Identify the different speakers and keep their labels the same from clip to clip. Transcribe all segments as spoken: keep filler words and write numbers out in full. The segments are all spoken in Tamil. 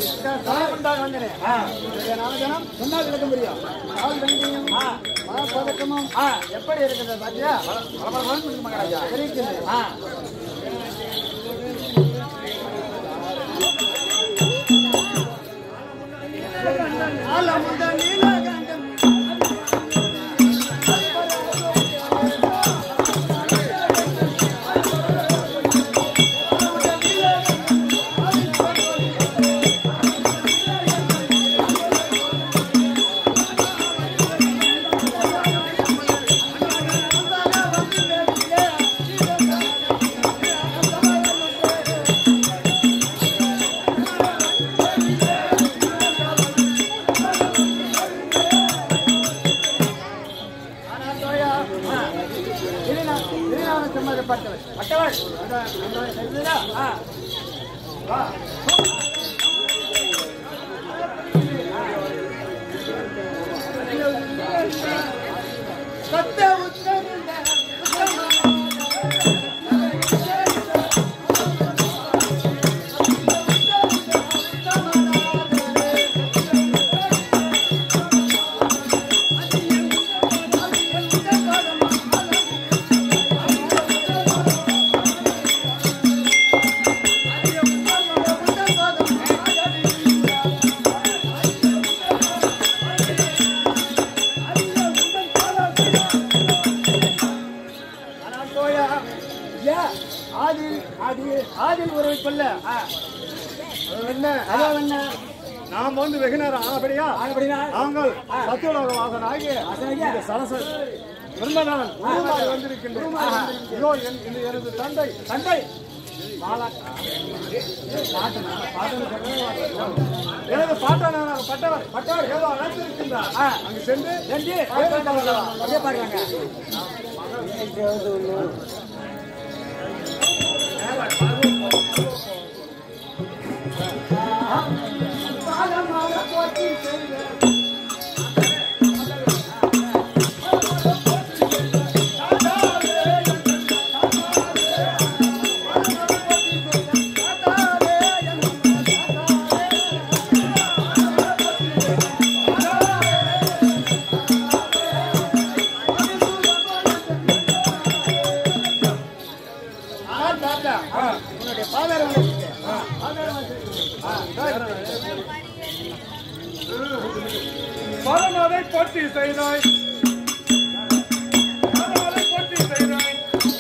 Speaker 1: சொன்னா விளக்க முடியும். பதக்கமும் எப்படி இருக்குது பாத்தியா? மகாராஜா தெரிவிக்கிறது. நாம் வந்து வெகு நேரம் ஆனபடியா நாங்கள் சத்தியோலோக வாசனாகி சரச பிரம்மநாதன் வந்திருக்கின்றோம். எனது தந்தை தந்தை எனது பாட்டனான பட்டவர் பட்டவர் ஏதோ அழைத்திருக்கின்றார். அங்கு சென்று பாருங்க. பரமதை போற்றி செய்தாய் பரமதை போற்றி செய்தாய்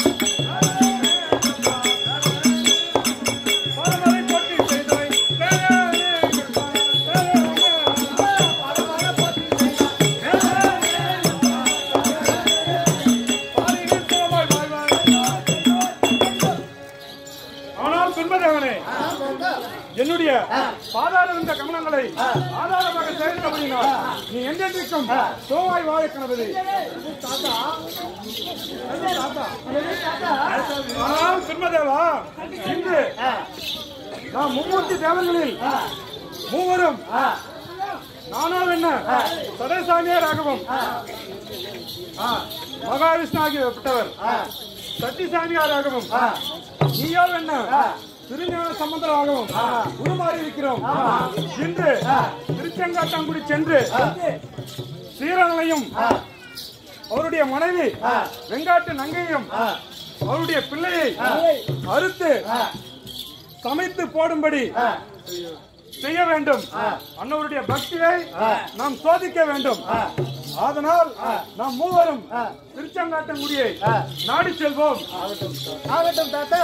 Speaker 1: பரமதை போற்றி செய்தாய் ஆனால் பின்பதவனே என்னுடைய பாதார இந்த கமலங்களை ஆதாரமாக சேர்ந்தபடினால் நீ என்றென்றைக்கும் சோவாய் வாழ கணபதி. ஆனால் சிம்மதேவா, இன்று நாம் மும்மூர்த்தி தேவர்களில் மூவரும் நானும் என்ன சடசாமியாராகவும் மகாவிஷ்ணு ஆகியப்பட்டவர் சத்திசாமியாராகவும் நீயோ என்ன திருஞான சம்பந்தராகவும் உருமாறி இருக்கிறோம். இன்று திருச்செங்காட்டாங்குடி சென்று சீரனையும் அவருடைய மனைவி வெங்காட்டு நங்கையும் அவருடைய பிள்ளையை அறுத்து சமைத்து போடும்படி செய்ய வேண்டும். அன்னவருடைய பக்தியை நாம் சோதிக்க வேண்டும். அதனால் நாம் மூவரும் திருச்செங்காட்டாங்குடியை நாடி செல்வோம். ஆகட்டும் தாத்தா.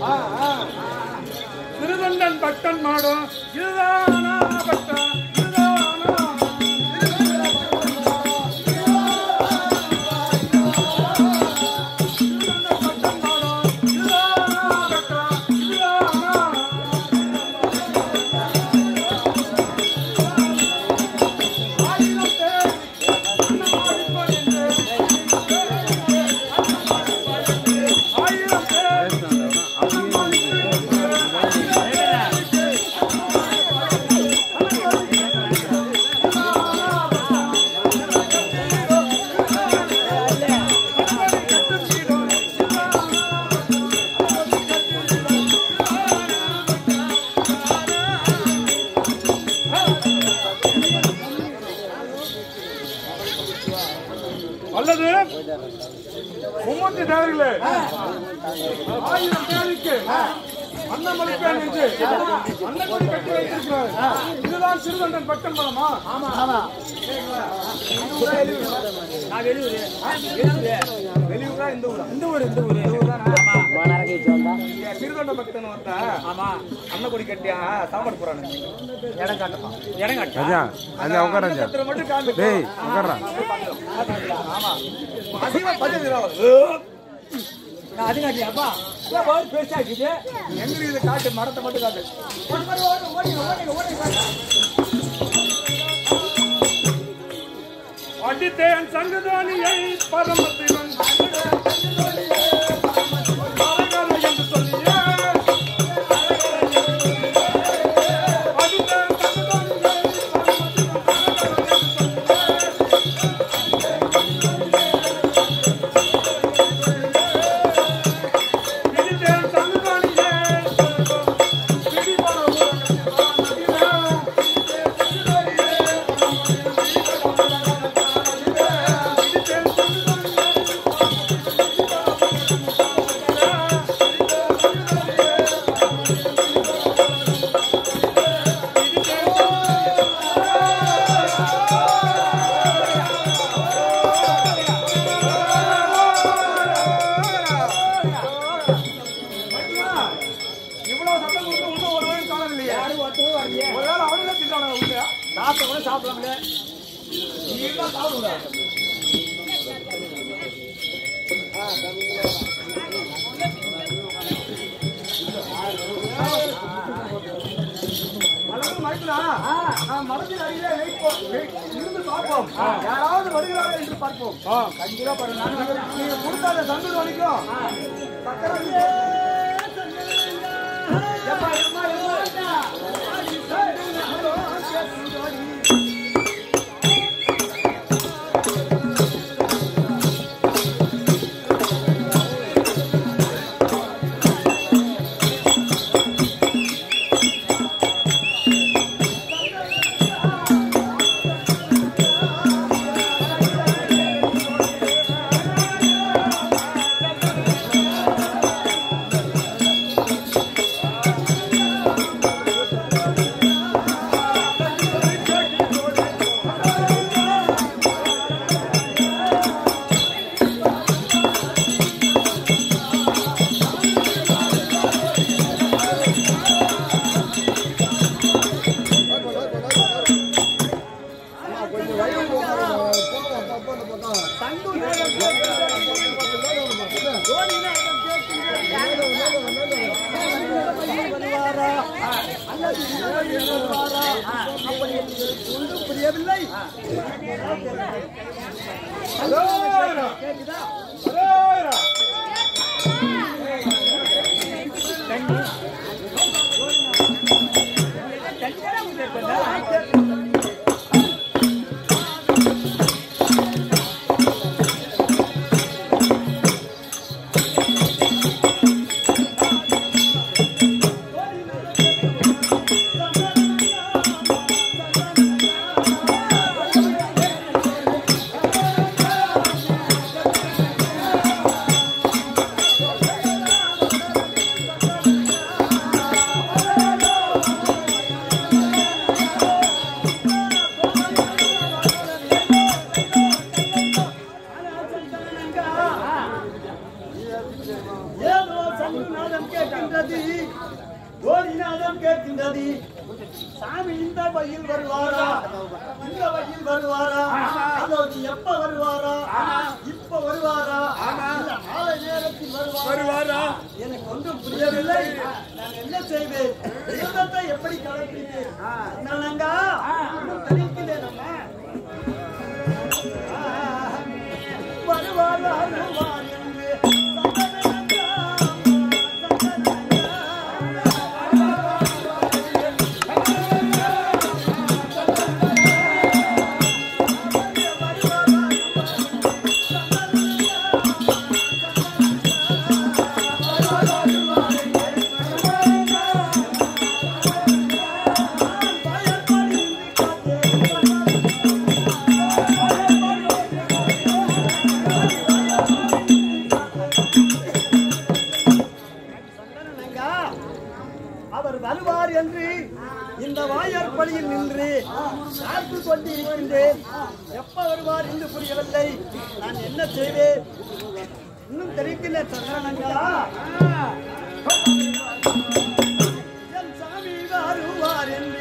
Speaker 2: திருதண்டன் பட்டன் மாடும் இதுதானா பட்டம் இதுதானா அல்லது மும்மூர்த்தி தேவர்களே ஆயிரம் பேருக்கு அண்ணமலைப்பேன் என்று அண்ணன் கட்டி வைத்திருக்கிறார். இதுதான் சிறுதண்டன் பட்டம் பலமா? சிறுதண்ட பக்தன் வந்தா அன்னக்குடி கட்டியா சாப்பாடு போறானு இடம் காட்டுமா இடம் காட்டு மட்டும் காட்டு அது காட்டியாப்பா பேசாச்சு எங்க காட்டு மரத்தை மட்டும் காட்டு அடித்தேன் சங்கதானியை பரமசிவன் என்று சொல்லிய யாராவது வருகிறார்கள் என்று பார்ப்போம். கொடுத்தாத சந்தூர் வரைக்கும்
Speaker 1: நாதம் கேட்கின்றது கோடி நாதம் கேட்கின்றது சாமி இந்த வழியில் வருவாரா இந்த வழியில் வருவாரா அதோடு எப்ப வருவாரா இப்ப வருவாரா இல்ல நாளை நேரத்தில் வருவாரா எனக்கு ஒன்றும் புரியவில்லை நான் என்ன செய்வேன் விரதத்தை எப்படி கடைபிடிப்பேன் நாங்க தெரிவிக்கிறேன் வருவார் வருவார் என்று அவர் வருவார் என்று இந்த வாயற்படியில் நின்று காத்து கொண்டிருக்கின்றேன். எப்ப வருவார் என்று புரியவில்லை. நான் என்ன செய்வேன் இன்னும் தெரிவிக்கிறேன். சந்திரனங்களா என் சாமி வருவார் என்று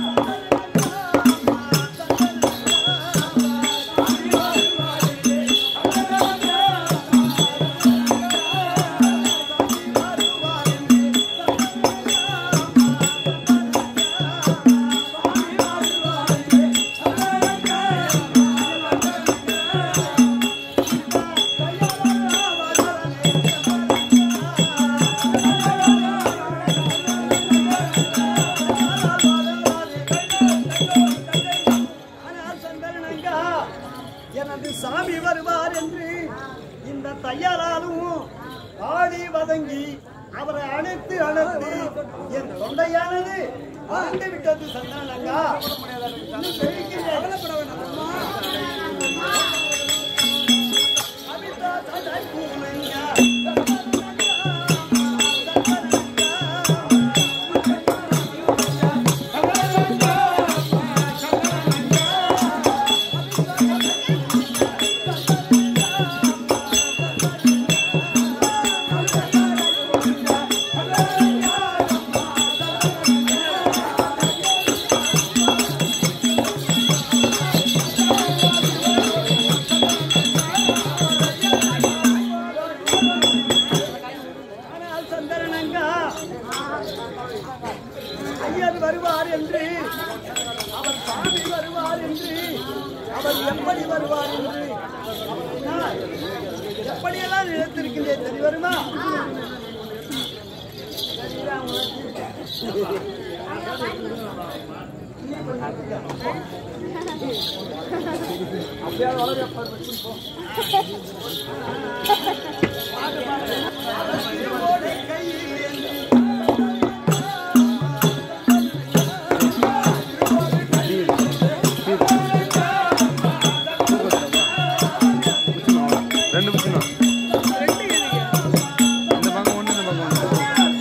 Speaker 1: எனது சாமி வருவார் என்று இந்த தையலாலும் ஆடி வதங்கி அவரை அணைத்து அணைத்து என் தொண்டையானது வாழ்ந்து விட்டது. சந்திரனங்கா ஐயர் வருவார் என்று அவர் சாமி வருவார் என்று அவர் எப்படி வருவார் என்று எப்படியெல்லாம் நினைத்திருக்கின்றேன். தெரிய வருமா? அப்படியே வளர
Speaker 3: ரெண்டு புத்தகம் இந்த பக்கம் ஒன்று இந்த பக்கம் ஒன்று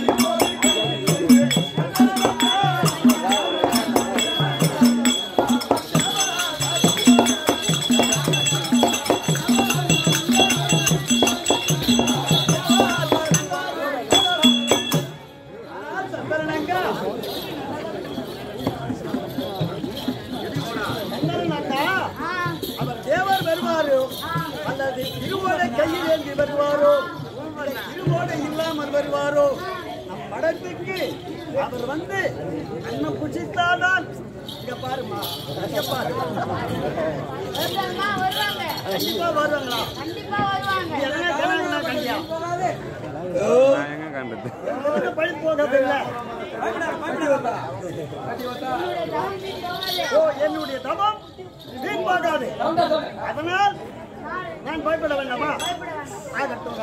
Speaker 1: அவர் தேவர் வருவாரோ அல்லது திருவோடை கையில் ஏந்தி வருவாரோ திருவோடை இல்லாமல் வருவாரோ நம் படத்துக்கு அவர் வந்து அண்ணன் புசித்தாதான் இங்க பாருமா இங்க பாரு கண்டிப்பா வருவாங்களா? கண்டியா
Speaker 3: எங்க கண்டது
Speaker 1: பழி போகவில்லை. ஓ என்னுடைய தபம் வீண்பாகாது. அதனால் நான் பயப்பட வேண்டாமா? ஆகட்டும்டா.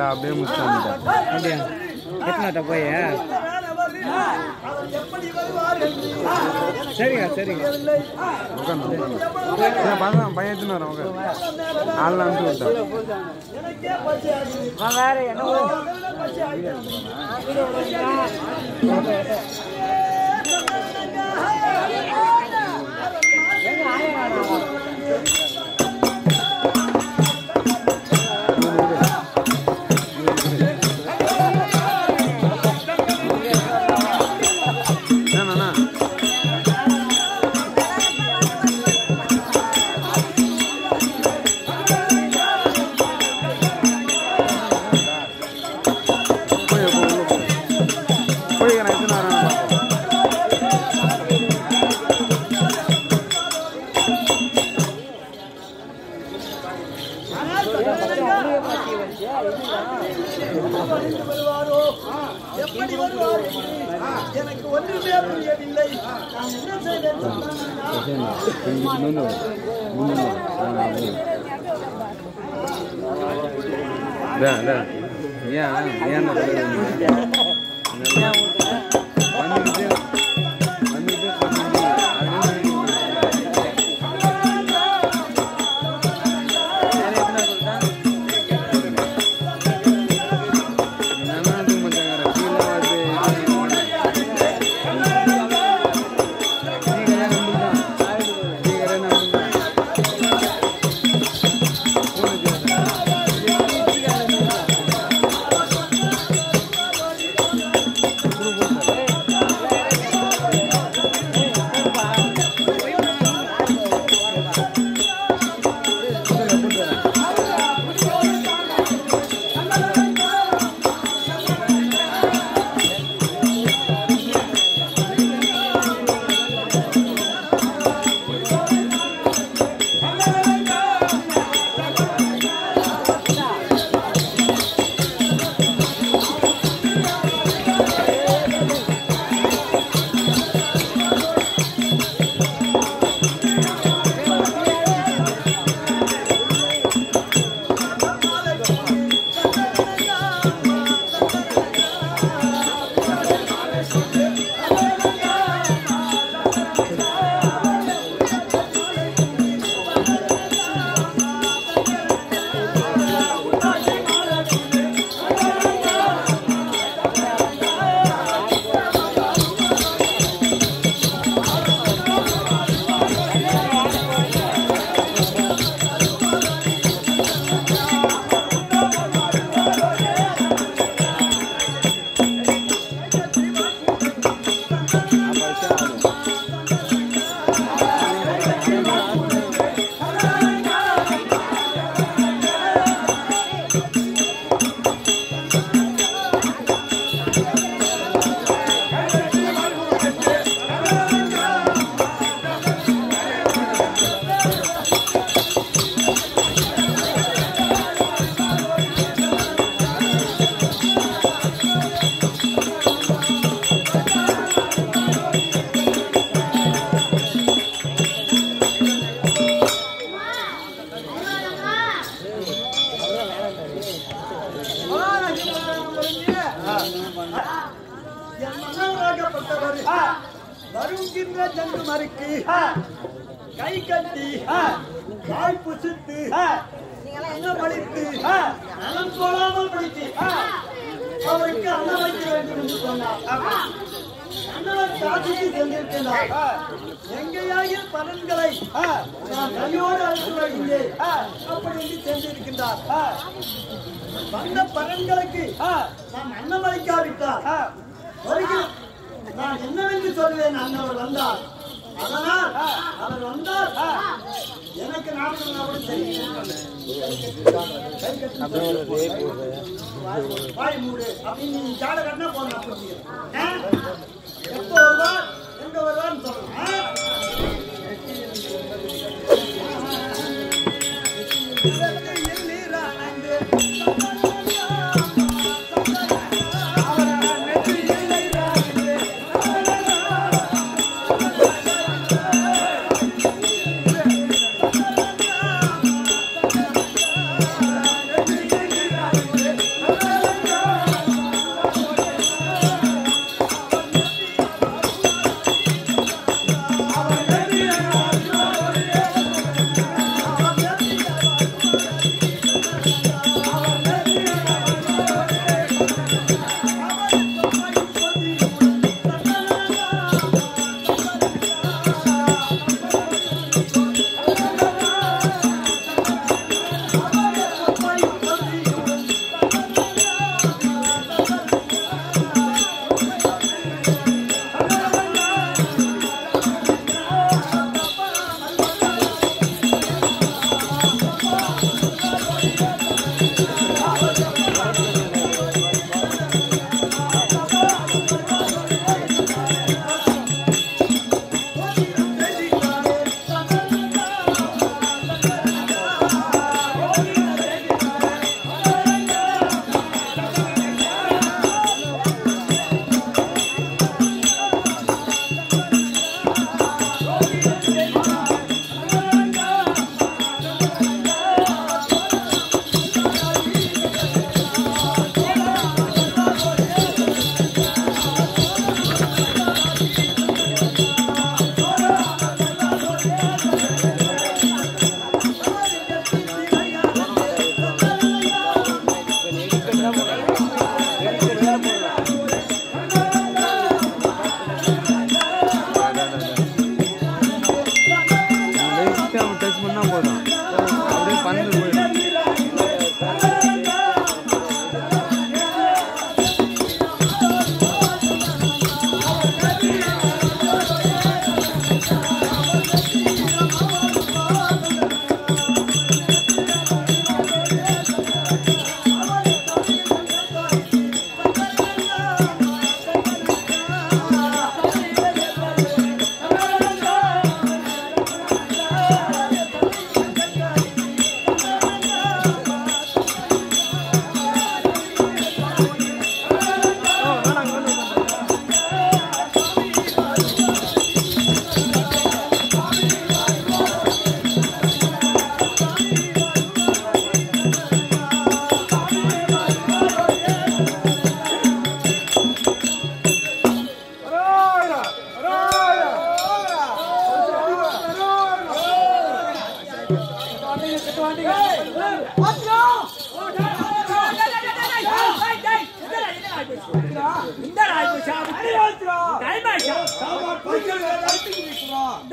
Speaker 3: அப்படியே முடிச்சாங்க.
Speaker 4: அப்படியா எத்தனாட்ட போய்
Speaker 1: அவர் எப்படி வருவார் என்று
Speaker 4: சரிங்க சரிங்க
Speaker 3: பசங்க பையன் எடுத்துன்னு வரேன் உட்கார் ஆள் அனுப்பிச்சு விட்டேன்.
Speaker 1: எனக்கே பச்சை ஆகுது.
Speaker 4: வேற என்ன
Speaker 1: பச்சை ஆகிட்டேன்.
Speaker 3: என்னண்ணா போய்க்கிறேன் எடுத்துன்னு வரேன்.
Speaker 1: வருவாரோ எப்படி வருவார் என்று எனக்கு ஒன்றுமே புரியவில்லை. நான் என்ன செய்தேன்
Speaker 3: ஏன் ஏன் வந்துட்டு வந்துட்டு
Speaker 1: வருகின்ற ஜந்து மறுக்கு கை கட்டி வாய் புசித்து அன்னமளித்து அனம் போடாமல் பிடித்து அவருக்கு அன்னம் வைக்க வேண்டும் என்று சொன்னார். அண்ணவர் காட்சிக்கு சென்றிருக்கிறார். எங்கேயாகிய பலன்களை நான் கையோடு அழைத்து வருகின்றேன் அப்படி என்று சென்றிருக்கின்றார். வந்த பலன்களுக்கு நான் அன்னம் அளிக்காவிட்டார் வருகிறேன் நான் என்னவென்று சொல்வேன். அண்ணவர் வந்தார். அதனால் அவர் வந்தால் எனக்கு நாடு தெரியும். வாய் மூடு அப்படின்னு நீ ஜாட கட்டினா போன எப்போ வருவார் எங்க வருவார்னு சொல்றேன்.
Speaker 2: Hey!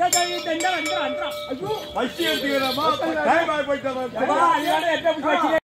Speaker 2: பசி எடுத்துக்கிறமா டைம் ஆகி போயிட்டு